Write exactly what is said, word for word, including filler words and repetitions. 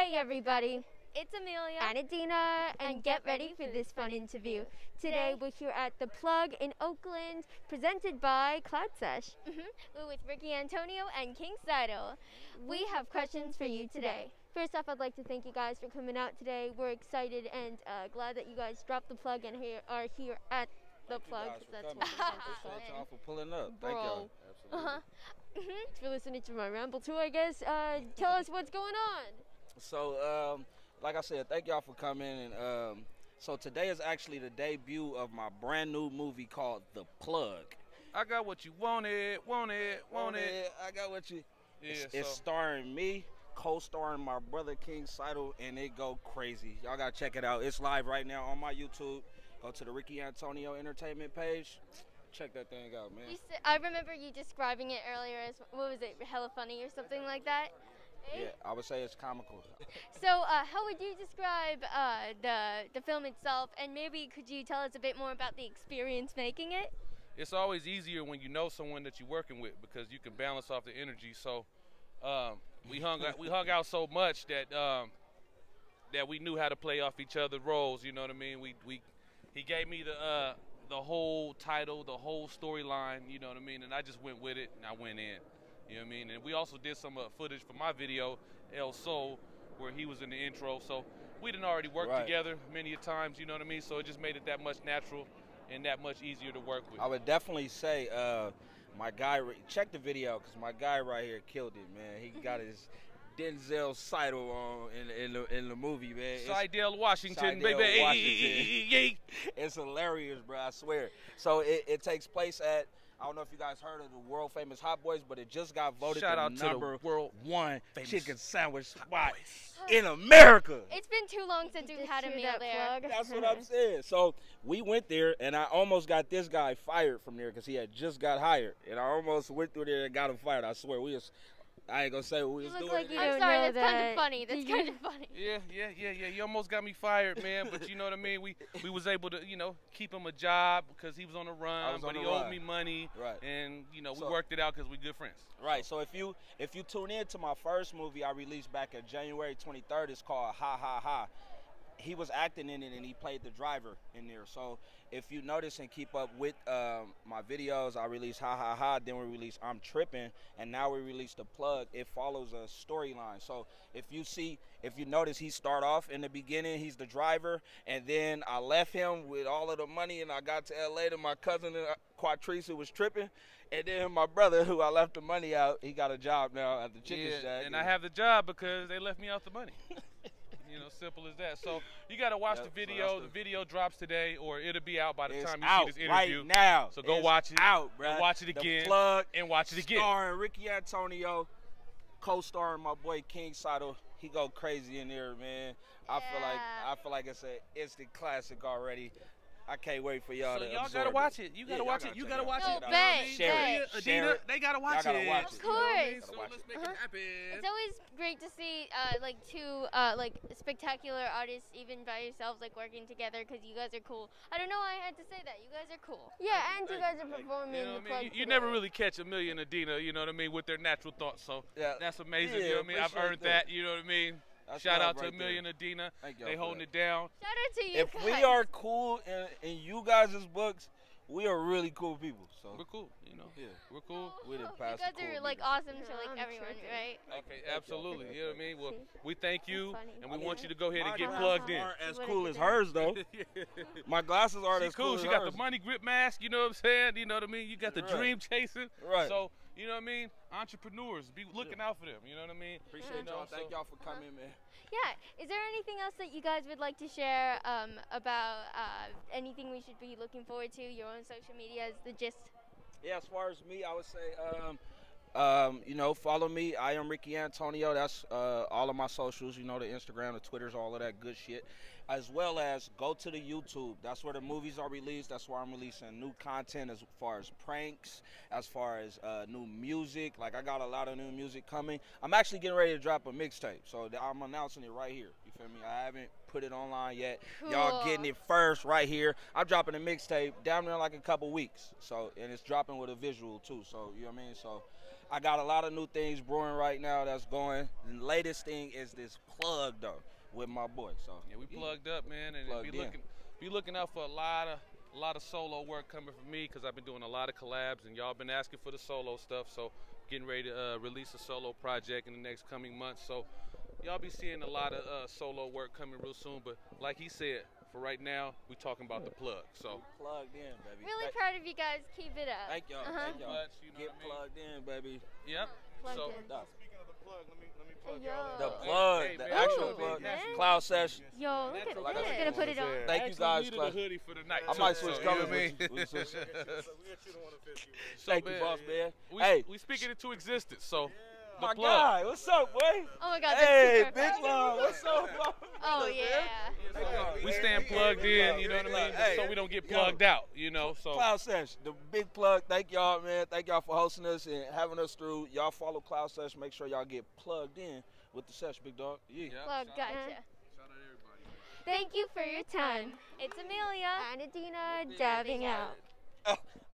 Hey everybody, It's Amelia and Adinah, and get ready for this fun interview. Today we're here at The Plug in Oakland, presented by Cloud Sesh. Mm-hmm. We're with Ricky Antonio and King Cydal. We have questions for you today. First off, I'd like to thank you guys for coming out today. We're excited and uh, glad that you guys dropped the plug and here, are here at The Thank Plug. you guys for That's coming. what we're Appreciate y'all for pulling up. Thank Bro. y'all. Absolutely. Uh-huh. Thanks for listening to my ramble too, I guess. Uh, tell us what's going on. So, um, like I said, thank y'all for coming. And um, so today is actually the debut of my brand new movie called The Plug. I got what you wanted, wanted, wanted. I got what you. Yeah, It's, so it's starring me, co-starring my brother King Cydal, and it go crazy. Y'all gotta check it out. It's live right now on my YouTube. Go to the Ricky Antonio Entertainment page. Check that thing out, man. You said, I remember you describing it earlier as, what was it, hella funny or something like that? Yeah, I would say it's comical. So, uh, how would you describe uh, the the film itself, and maybe could you tell us a bit more about the experience making it? it's always easier when you know someone that you're working with because you can balance off the energy. So um, we hung out, we hung out so much that um, that we knew how to play off each other's roles. You know what I mean? We we he gave me the uh, the whole title, the whole storyline. You know what I mean? And I just went with it and I went in. You know what I mean? And we also did some uh, footage for my video, El Sol, where he was in the intro. So we didn't already work Right. together many a times, you know what I mean? So it just made it that much natural and that much easier to work with. I would definitely say uh, my guy, check the video because my guy right here killed it, man. He got his Denzel Cydal on in, in, the, in the movie, man. It's- Cydal, Washington, Cydal, baby. Washington. It's hilarious, bro, I swear. So it, it takes place at, I don't know if you guys heard of the world famous Hot Boys, but it just got voted Shout the out to the number world one famous chicken sandwich Hot spot Boys. in America. It's been too long since Did we've you had a hear meal that there. plug? That's what I'm saying. So we went there, and I almost got this guy fired from there because he had just got hired, and I almost went through there and got him fired. I swear, we was. I ain't gonna say what we You was look doing. like you there. I'm don't sorry, know that's kind that. of funny. That's Did you- kind of funny. Yeah, yeah, yeah, yeah. You almost got me fired, man. But you know what I mean? We we was able to, you know, keep him a job because he was on the run, was but on he the owed run. me money. Right. And, you know, we So- worked it out because we good friends. Right. So if you if you tune in to my first movie I released back on January twenty-third, it's called Ha Ha Ha. He was acting in it and he played the driver in there. So if you notice and keep up with um, my videos, I released Ha Ha Ha, then we released I'm Tripping, and now we released The Plug. It follows a storyline. So if you see, if you notice, he start off in the beginning, he's the driver, and then I left him with all of the money and I got to L A to my cousin uh, Quatrice, who was tripping. And then my brother, who I left the money out, he got a job now at the chicken Yeah, shack. and I have the job because they left me out the money. You know, simple as that. So you got to watch Yep, the so video. that's the the- video drops today, or it'll be out by the It's time you out see this interview. right now. So go It's watch it. Out, bro. And watch it The again. Plug, And watch it again. starring Ricky Antonio, co-starring my boy King Cydal. He go crazy in there, man. I feel like Yeah. I feel like it's an instant classic already. I can't wait for y'all So to y'all absorb gotta watch it. You Yeah, gotta y'all watch gotta it. You check gotta it watch out. No, it. bet, Share Share bet. it. Share Adinah, it. they gotta watch gotta it. watch Of it. You know what I mean? course. So Gotta watch let's it. make Uh-huh. it happen. It's always great to see uh, like two uh, like spectacular artists even by yourselves like working together because you guys are cool. I don't know why I had to say that. You guys are cool. Yeah, and you guys are performing You know The what I Plug mean? You, you today. never really catch Amelia and Adinah, you know what I mean, with their natural thoughts. So Yeah. that's amazing. Yeah, you know what I mean? I've appreciate earned that. that. You know what I mean? That's Shout love out to right Amelia there. and Adinah. Thank y'all They for holding that. it down. Shout out to you If guys. we are cool in, in you guys' books, we are really cool people. So We're cool, you know. yeah. We're cool. We done you passed guys the are cool like people. awesome to Yeah, like I'm everyone, tripping. right? Okay, y'all. absolutely. You know what I mean? Well, See? we thank you, funny. and we I mean, want you to go ahead My and get glasses plugged in. aren't as What cool did as you hers though. My glasses aren't She as cool. cool She as got hers. the money grip mask. You know what I'm saying? You know what I mean? You got the Right. dream chasing. Right. So you know what I mean? Entrepreneurs, be looking out for them. You know what I mean? Appreciate You know, y'all. Thank so- y'all for coming, man. Yeah. Is there anything else that you guys would like to share um, about uh, anything we should be looking forward to? Your own social medias, the gist. Yeah, as far as me, I would say, um, um, you know, follow me. I am Ricky Antonio. That's uh, all of my socials. You know, the Instagram, the Twitters, all of that good shit. As well as go to the YouTube. That's where the movies are released. That's where I'm releasing new content as far as pranks, as far as uh, new music. Like, I got a lot of new music coming. I'm actually getting ready to drop a mixtape. So th- I'm announcing it right here. You feel me? I haven't put it online yet. Y'all Cool. getting it first right here. I'm dropping a mixtape down there in like a couple weeks. So, and it's dropping with a visual too. So, you know what I mean? So, I got a lot of new things brewing right now that's going. The latest thing is this plug though with my boy. So Yeah, we plugged up, man, and Plugged be in. looking be looking out for a lot of a lot of solo work coming from me because I've been doing a lot of collabs and y'all been asking for the solo stuff. So getting ready to uh, release a solo project in the next coming months. So y'all be seeing a lot of uh, solo work coming real soon. But like he said, for right now, we talking about the plug. So plugged in, baby. Really Thank, proud of you guys. Keep it up. thank y'all. Uh-huh. Thank y'all. Much, you know Get what I mean? plugged in, baby. Yep. Plugged So in. Duh. Speaking of the plug, let me let me plug Yo. y'all. The in. plug, Hey, the man. actual Ooh, plug. man. Cloud Session. Yo, look at Like I this. said, Gonna put it on. Yeah. Thank you Actually guys. needed Cloud. a hoodie for the night. I too, might so, switch you know colors what I mean? with you. We switch- So we got you the one that fits you. Man. So, Thank you, man, boss man. We, Hey, we speak it into existence. So the my plug. guy, what's up, boy? Oh my God. Hey, that's big super love. What's up, bro? Oh yeah. We stand plugged in, you know what I mean? Hey, So we don't get yo. plugged out, you know. So Cloud Sesh, the big plug. Thank y'all, man. Thank y'all for hosting us and having us through. Y'all follow Cloud Sesh. Make sure y'all get plugged in with the Sesh, big dog. Yeah. Yep, Plug. shout out- Gotcha. shout out everybody. Thank you for your time. It's Amelia. And Adinah dabbing out. Oh.